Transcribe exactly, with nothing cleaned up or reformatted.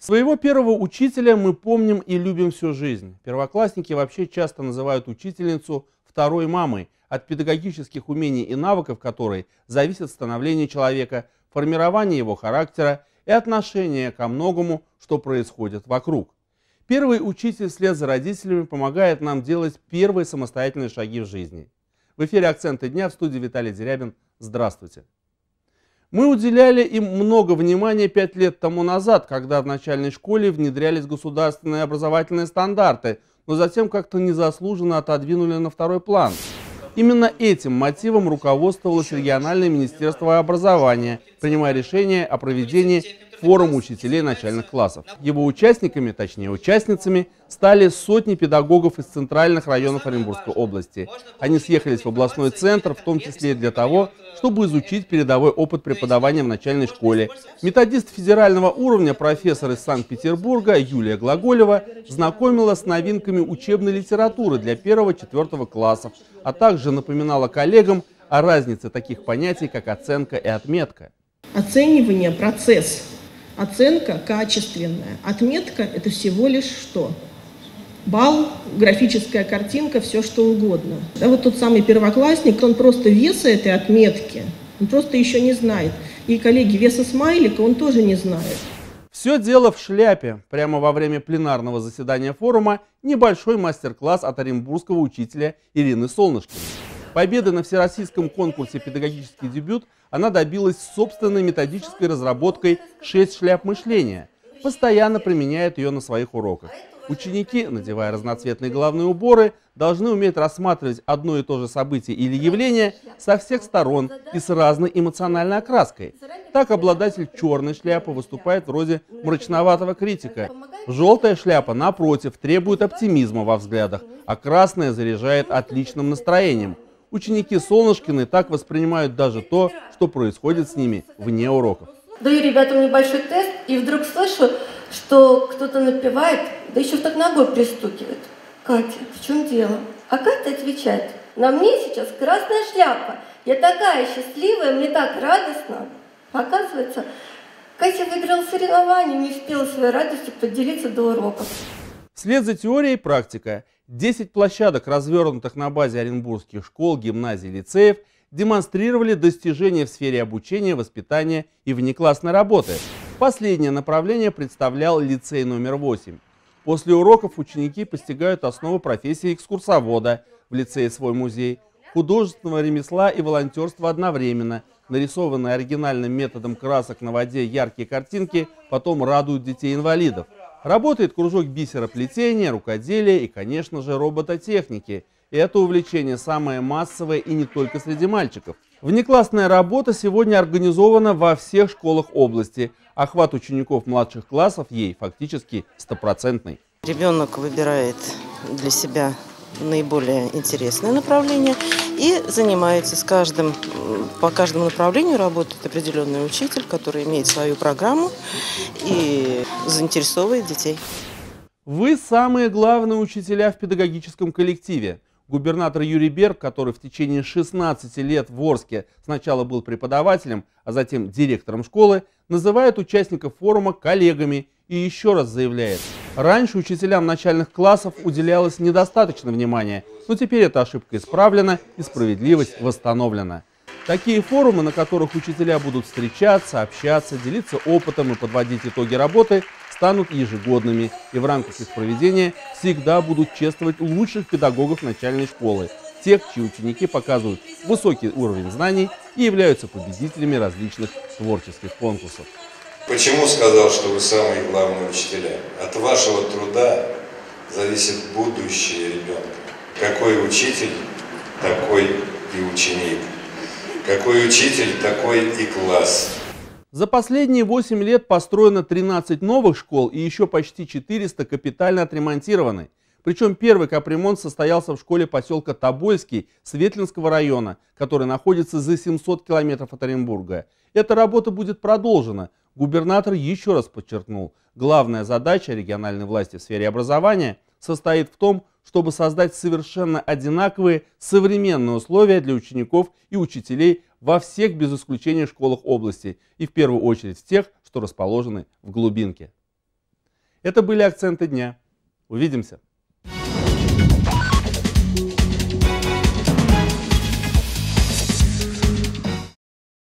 Своего первого учителя мы помним и любим всю жизнь. Первоклассники вообще часто называют учительницу второй мамой, от педагогических умений и навыков которой зависит становление человека, формирование его характера и отношение ко многому, что происходит вокруг. Первый учитель вслед за родителями помогает нам делать первые самостоятельные шаги в жизни. В эфире «Акценты дня», в студии Виталий Дерябин. Здравствуйте. Мы уделяли им много внимания пять лет тому назад, когда в начальной школе внедрялись государственные образовательные стандарты, но затем как-то незаслуженно отодвинули на второй план. Именно этим мотивом руководствовалось региональное министерство образования, принимая решение о проведении форума учителей начальных классов. Его участниками, точнее участницами, стали сотни педагогов из центральных районов Оренбургской области. Они съехались в областной центр, в том числе и для того, чтобы изучить передовой опыт преподавания в начальной школе. Методист федерального уровня, профессор из Санкт-Петербурга Юлия Глаголева знакомила с новинками учебной литературы для первого-четвертого классов, а также напоминала коллегам о разнице таких понятий, как оценка и отметка. Оценивание – процесс. Оценка качественная. Отметка – это всего лишь что? Балл, графическая картинка, все что угодно. Да, вот тот самый первоклассник, он просто веса этой отметки, он просто еще не знает. И, коллеги, веса смайлика он тоже не знает. Все дело в шляпе. Прямо во время пленарного заседания форума небольшой мастер-класс от оренбургского учителя Ирины Солнышкиной. Победы на всероссийском конкурсе «Педагогический дебют» она добилась собственной методической разработкой «шесть шляп мышления». Постоянно применяет ее на своих уроках. Ученики, надевая разноцветные головные уборы, должны уметь рассматривать одно и то же событие или явление со всех сторон и с разной эмоциональной окраской. Так обладатель черной шляпы выступает в роли мрачноватого критика. Желтая шляпа, напротив, требует оптимизма во взглядах, а красная заряжает отличным настроением. Ученики Солнышкины так воспринимают даже то, что происходит с ними вне уроков. Даю ребятам небольшой тест, и вдруг слышу, что кто-то напевает, да еще так ногой пристукивает. Катя, в чем дело? А Катя отвечает: на мне сейчас красная шляпа. Я такая счастливая, мне так радостно. Оказывается, Катя выиграла соревнование, не успела своей радостью поделиться до уроков. Вслед за теорией практика. десять площадок, развернутых на базе оренбургских школ, гимназий, лицеев, демонстрировали достижения в сфере обучения, воспитания и внеклассной работы. Последнее направление представлял лицей номер восемь. После уроков ученики постигают основы профессии экскурсовода, в лицее свой музей, художественного ремесла и волонтерства одновременно. Нарисованные оригинальным методом красок на воде яркие картинки потом радуют детей-инвалидов. Работает кружок бисероплетения, рукоделия и, конечно же, робототехники. И это увлечение самое массовое и не только среди мальчиков. Внеклассная работа сегодня организована во всех школах области. Охват учеников младших классов ей фактически стопроцентный. Ребенок выбирает для себя наиболее интересное направление и занимается с каждым, по каждому направлению работает определенный учитель, который имеет свою программу и заинтересовывает детей. Вы самые главные учителя в педагогическом коллективе. Губернатор Юрий Берг, который в течение шестнадцати лет в Орске сначала был преподавателем, а затем директором школы, называет участников форума коллегами и еще раз заявляет: раньше учителям начальных классов уделялось недостаточно внимания, но теперь эта ошибка исправлена и справедливость восстановлена. Такие форумы, на которых учителя будут встречаться, общаться, делиться опытом и подводить итоги работы, станут ежегодными, и в рамках их проведения всегда будут чествовать лучших педагогов начальной школы, тех, чьи ученики показывают высокий уровень знаний и являются победителями различных творческих конкурсов. Почему сказал, что вы самые главные учителя? От вашего труда зависит будущее ребенка. Какой учитель, такой и ученик. Какой учитель, такой и класс. За последние восемь лет построено тринадцать новых школ и еще почти четыреста капитально отремонтированы. Причем первый капремонт состоялся в школе поселка Тобольский Светлинского района, который находится за семьсот километров от Оренбурга. Эта работа будет продолжена. Губернатор еще раз подчеркнул, главная задача региональной власти в сфере образования состоит в том, чтобы создать совершенно одинаковые современные условия для учеников и учителей во всех без исключения школах области и в первую очередь в тех, что расположены в глубинке. Это были акценты дня. Увидимся.